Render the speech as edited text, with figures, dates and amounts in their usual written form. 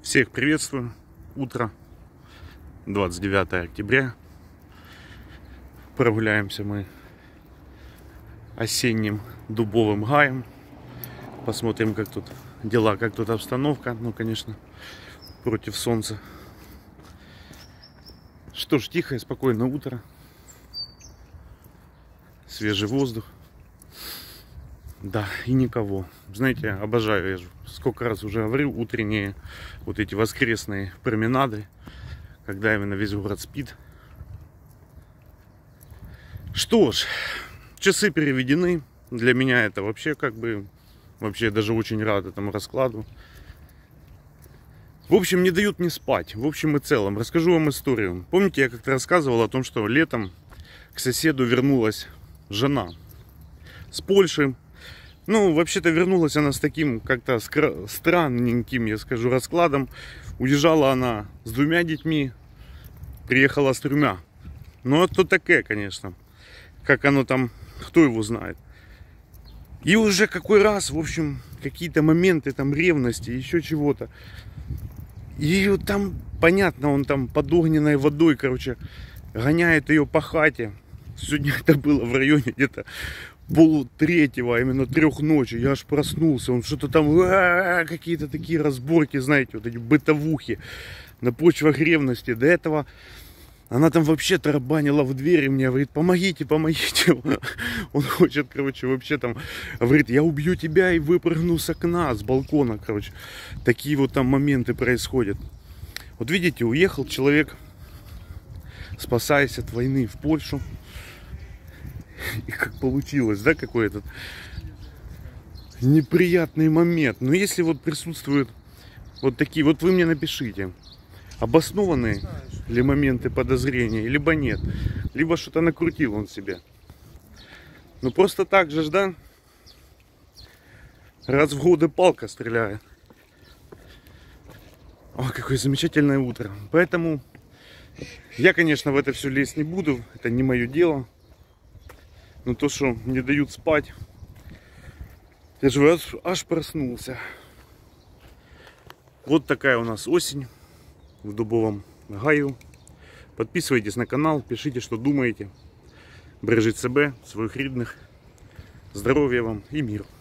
Всех приветствую. Утро, 29 октября. Прогуляемся мы осенним дубовым гаем. Посмотрим, как тут дела, как тут обстановка. Ну, конечно, против солнца. Что ж, тихое, спокойное утро. Свежий воздух. Да, и никого. Знаете, обожаю, я же сколько раз уже говорил, утренние вот эти воскресные променады, когда именно весь город спит. Что ж, часы переведены. Для меня это вообще вообще я даже очень рад этому раскладу. В общем, не дают мне спать. В общем и целом, расскажу вам историю. Помните, я как-то рассказывал о том, что летом к соседу вернулась жена с Польши. Ну, вообще-то вернулась она с таким как-то странненьким, я скажу, раскладом. Уезжала она с 2 детьми, приехала с 3. Ну, это такое, конечно. Как оно там, кто его знает. И уже какой раз, в общем, какие-то моменты там ревности, еще чего-то. И вот там, понятно, он там под огненной водой, короче, гоняет ее по хате. Сегодня это было в районе где-то 2:30, а именно 3 ночи. Я аж проснулся. Он что-то там, какие-то такие разборки, знаете, вот эти бытовухи на почвах ревности. До этого она там вообще тарабанила в дверь и мне говорит: помогите, помогите. Он хочет, короче, вообще там, говорит: я убью тебя и выпрыгну с окна, с балкона, короче. Такие вот там моменты происходят. Вот видите, уехал человек, спасаясь от войны, в Польшу. И как получилось, да, какой этот неприятный момент. Но если вот присутствуют вот такие, вот вы мне напишите, обоснованные ли моменты подозрения, либо нет, либо что-то накрутил он себе. Ну просто так же, да, раз в годы палка стреляет. О, какое замечательное утро. Поэтому я, конечно, в это все лезть не буду, это не мое дело. Но то, что не дают спать, я же аж проснулся. Вот такая у нас осень в дубовом гаю. Подписывайтесь на канал, пишите, что думаете. Бережіть себе, своих рідних. Здоровья вам и миру.